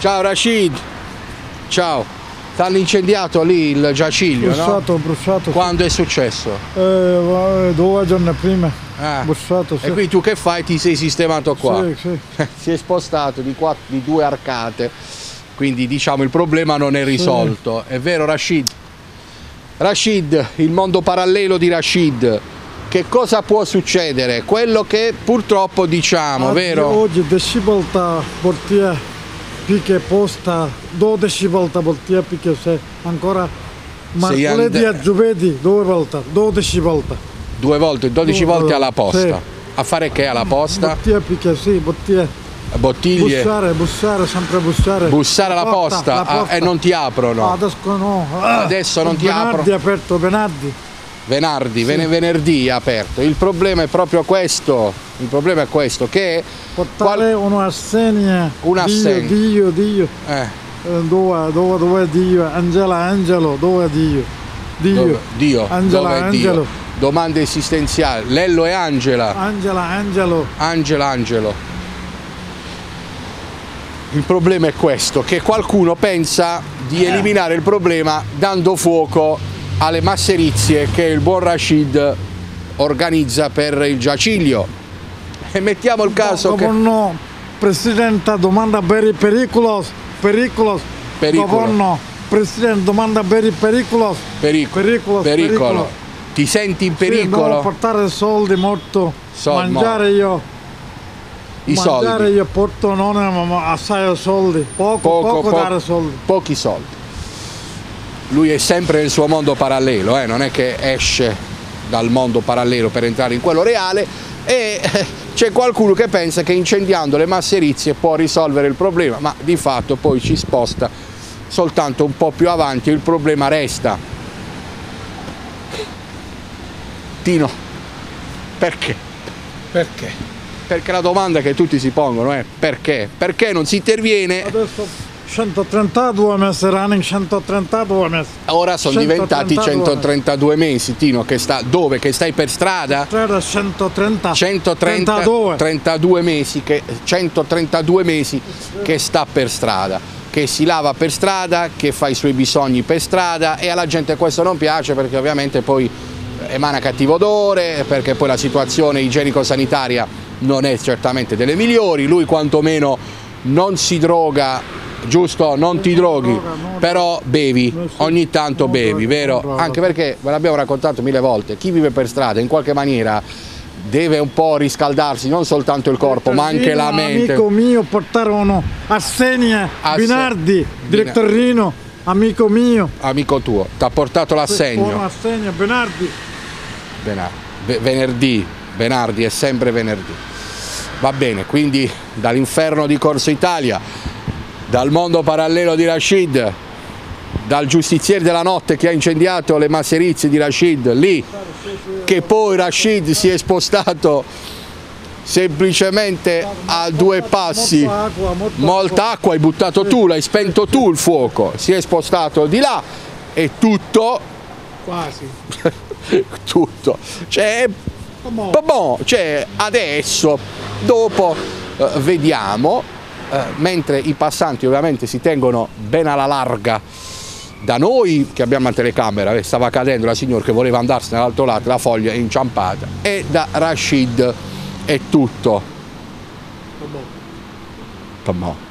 Ciao Rashid. Ciao. T'hanno incendiato lì il giaciglio, bruciato, no? Bruciato. Quando è successo? 2 giorni prima. Bruciato, sì. E quindi tu che fai? Ti sei sistemato qua? Sì, sì. Si è spostato di 2 arcate, quindi diciamo il problema non è risolto. Sì. È vero Rashid? Rashid, il mondo parallelo di Rashid. Che cosa può succedere? Quello che purtroppo diciamo, vero? Oggi 10 volte portiere. Perché posta 12 volte portiere perché se ancora mercoledì e giovedì 2 volte, 12 volte. 2 volte, 12 volte alla posta. Sì. A fare che alla posta? Bottiglie perché sì, bottiglie. Bottiglie. Bussare, sempre bussare. Bussare alla posta, e non ti aprono. Adesso no. Adesso non ti aprono. Venerdì aperto, venerdì. Venerdì, sì. Venerdì è aperto. Il problema è proprio questo. Il problema è questo, che portare un'assegna. Un'assegna. Dio. Dove è Dio? Angelo, dove è Dio? Dio. Angelo. Dio? Domande esistenziali. Lello e Angela. Angelo. Il problema è questo, che qualcuno pensa di eliminare il problema dando fuoco alle masserizie che il buon Rashid organizza per il giaciglio. E mettiamo il caso che... No, Presidente, domanda pericolo. Governo, Presidente, domanda pericolo. Ti senti in pericolo? Sì, devo portare soldi molto. Mangiare io. Io porto non assai soldi. Poco dare soldi. Pochi soldi. Lui è sempre nel suo mondo parallelo, non è che esce dal mondo parallelo per entrare in quello reale, e c'è qualcuno che pensa che incendiando le masserizie può risolvere il problema, ma di fatto poi ci sposta soltanto un po' più avanti e il problema resta. Tino, perché? Perché la domanda che tutti si pongono è perché? Perché non si interviene? Adesso 132 mesi, running 132 mesi. Ora sono diventati 132 mesi, Tino, che stai per strada? 132 mesi, 132 mesi che sta per strada, che si lava per strada, che fa i suoi bisogni per strada, e alla gente questo non piace perché ovviamente poi emana cattivo odore, perché poi la situazione igienico-sanitaria non è certamente delle migliori. Lui quantomeno non si droga, giusto? Non ti droghi, però bevi, ogni tanto bevi, vero? Anche perché, ve l'abbiamo raccontato 1000 volte, chi vive per strada in qualche maniera deve un po' riscaldarsi, non soltanto il corpo ma anche la mente. Amico mio portarono Assegna Binardi, direttorino, amico mio. Amico tuo, ti ha portato l'assegno? Assegna Binardi. Venerdì, è sempre venerdì. Va bene, quindi dall'inferno di Corso Italia, dal mondo parallelo di Rashid, dal giustiziere della notte che ha incendiato le masserizie di Rashid lì, che poi Rashid si è spostato semplicemente a 2 passi, molta acqua hai buttato tu, l'hai spento tu il fuoco, si è spostato di là e tutto, quasi tutto, cioè adesso, dopo vediamo, mentre i passanti ovviamente si tengono ben alla larga da noi che abbiamo la telecamera, stava cadendo la signora che voleva andarsene dall'altro lato, la foglia è inciampata, e da Rashid è tutto.